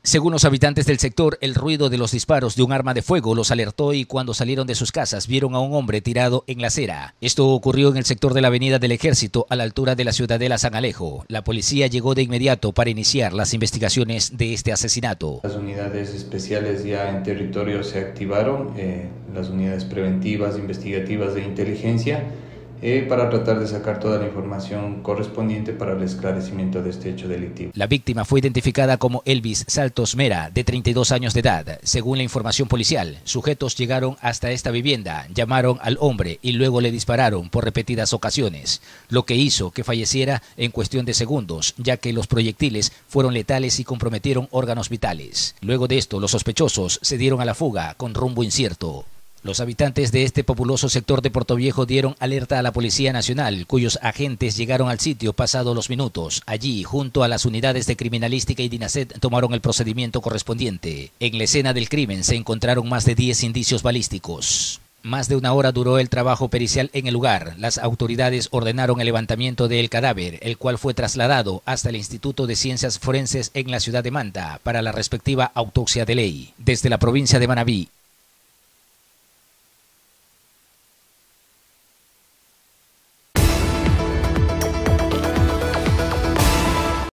Según los habitantes del sector, el ruido de los disparos de un arma de fuego los alertó y cuando salieron de sus casas vieron a un hombre tirado en la acera. Esto ocurrió en el sector de la Avenida del Ejército, a la altura de la Ciudadela San Alejo. La policía llegó de inmediato para iniciar las investigaciones de este asesinato. Las unidades especiales ya en territorio se activaron, las unidades preventivas, investigativas de inteligencia, para tratar de sacar toda la información correspondiente para el esclarecimiento de este hecho delictivo. La víctima fue identificada como Elvis Saltos Mera, de 32 años de edad. Según la información policial, sujetos llegaron hasta esta vivienda, llamaron al hombre y luego le dispararon por repetidas ocasiones, lo que hizo que falleciera en cuestión de segundos, ya que los proyectiles fueron letales y comprometieron órganos vitales. Luego de esto, los sospechosos se dieron a la fuga con rumbo incierto. Los habitantes de este populoso sector de Portoviejo dieron alerta a la Policía Nacional, cuyos agentes llegaron al sitio pasados los minutos. Allí, junto a las unidades de Criminalística y DINASET, tomaron el procedimiento correspondiente. En la escena del crimen se encontraron más de 10 indicios balísticos. Más de una hora duró el trabajo pericial en el lugar. Las autoridades ordenaron el levantamiento del cadáver, el cual fue trasladado hasta el Instituto de Ciencias Forenses en la ciudad de Manta para la respectiva autopsia de ley. Desde la provincia de Manabí,